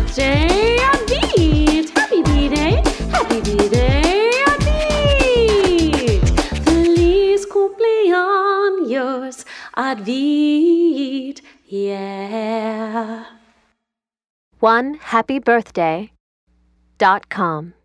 birthday, Advit! Happy B-Day, happy B-Day, Advit! Feliz cumpleaños, Advit, yeah. OneHappyBirthday.com